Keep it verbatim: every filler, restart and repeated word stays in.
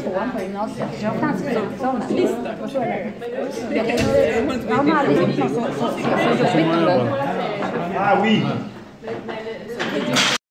tvåan på gymnasiet. Jag fanns i sådana. Ja, man hade gjort något så flyttade de. Ah oui.